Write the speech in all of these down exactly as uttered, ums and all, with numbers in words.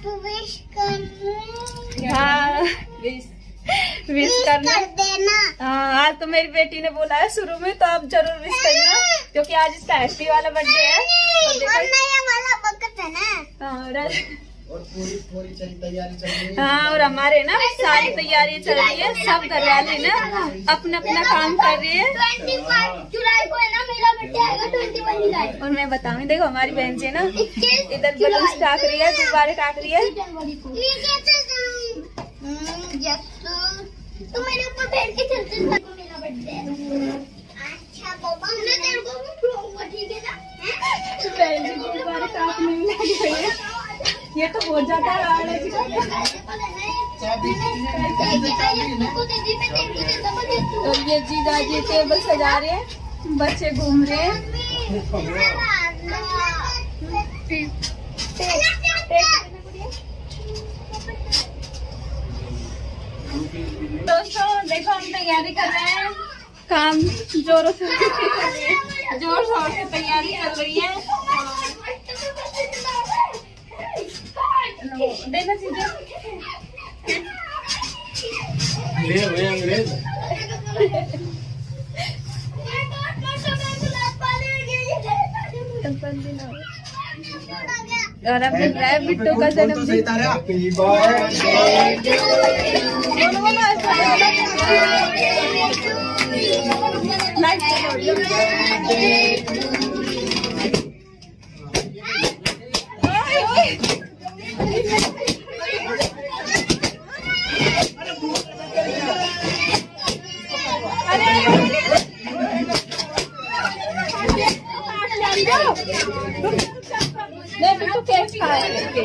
आप विश कर हाँ विश विश करना कर देना। हाँ आज तो मेरी बेटी ने बोला है शुरू में, तो आप जरूर विश करना क्योंकि आज इसका हैप्पी वाला बर्थडे है। और नया वाला वक्त है ना। हाँ और पूरी पूरी तैयारी चल रही है। हाँ और हमारे ना सारी तैयारी चल रही है, सब घर वाले ना अपना अपना काम कर रहे हैं। पच्चीस जुलाई को है ना मेरा बर्थडे आएगा, इक्कीस जुलाई। और मैं बताऊँ देखो हमारी बहन जी ना इधर बलून्स टाक रही है, गुब्बारे टाक रही है। तो मेरे ऊपर बैठ के चलते मेरा बर्थडे है। अच्छा पापा मैं तेरे को भी बुलाऊंगा, ठीक है ना? बहन जी गुब्बारे टाकने में लगी हुई है, ये तो हो जाता है। और ये जीजा जी टेबल सजा रहे हैं, बच्चे घूम रहे हैं। दोस्तों देखो हम तैयारी कर रहे हैं, काम जोरों से जोर शोर से तैयारी चल रही है। देखना चीजें ले हुए अंग्रेज। और अब मिल रहा है बिट्टू का जन्मदिन। नहीं बिट्टू केक खा रहे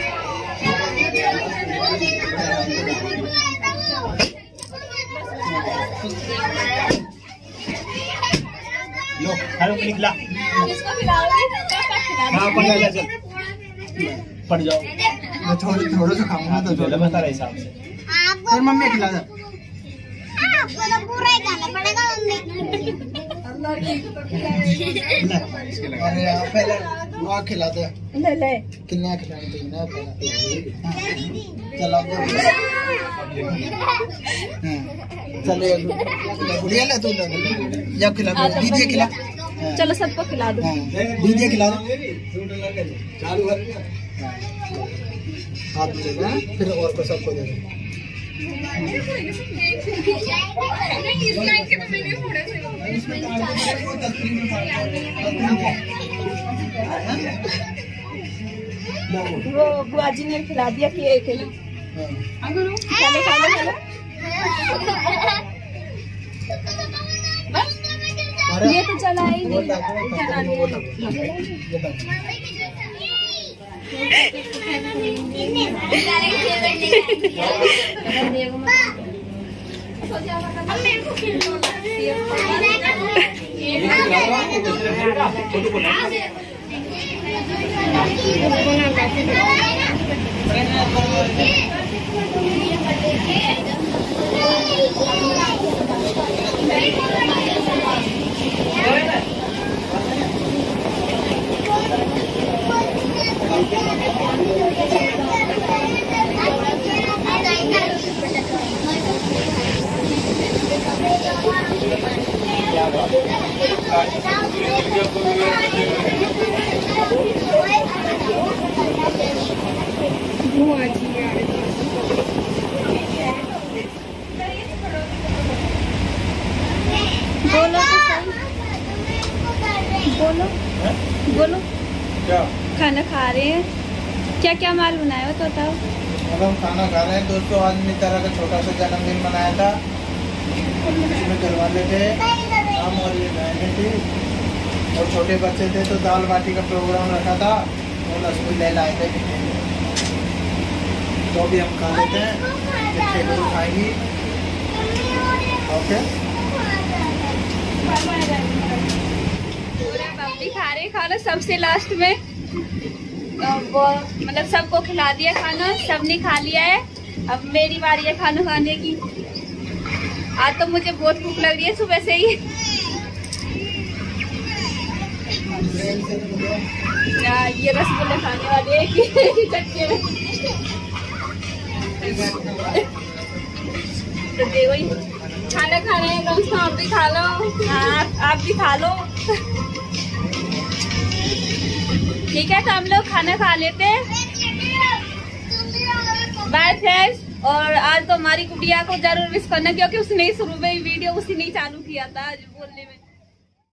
लो हर एक निकला। किसको खिलाओगे? हाँ पड़ जा चल पड़ जाओ। मैं थोड़ी थोड़ा सा खाऊंगा तो जो मैं तारा हिसाब से। फिर मम्मी खिला दे। आपको तो पूरा ही खाना पड़ेगा मम्मी। अरे पहले वो खिला दे। ले ले कितना खिलाना चाहिए ना पहले। चलो चले गुड़िया ले तू जब खिला दीजिए खिला। चलो सबको खिला दो। दीजिए खिला दो। चालू हाथ मिलेगा फिर और को सबको दे दो। वो बुआ जी ने खिला दिया कि एक किलो। चलो चलो चलो ये तो चला ही नहीं। बोलो बोलो बोलो क्या खाना खा रहे हैं? क्या क्या माल बनाया हो तो बताओ। अब हम खाना खा रहे हैं दोस्तों। आज मेरी तरह का छोटा सा जन्मदिन मनाया था। इसमें घर वाले थे, हम और ये बहनें थी और छोटे बच्चे थे, तो दाल बाटी का प्रोग्राम रखा था और रसगुल्ले लाए थे। तो भी हम खा लेते हैं, जितने लोग खाएंगी। ओके पापड़ी खा रहे खाना सबसे लास्ट में। तो वो मतलब सबको खिला दिया खाना, सबने खा लिया है। अब मेरी बारी है खाना खाने की। आज तो मुझे बहुत भूख लग रही है सुबह से ही। ये रसगुल्ले खाने वाले हैं कि चक्के में। तो देखो ही खाना खा रहे हैं दोस्तों, आप भी खा लो। आप आप भी खा लो। ठीक है, तो हम लोग खाना खा लेते हैं। Bye friends. और आज तो हमारी गुड़िया को जरूर मिस करना, क्योंकि उसने शुरू में वीडियो उसी ने चालू किया था बोलने में।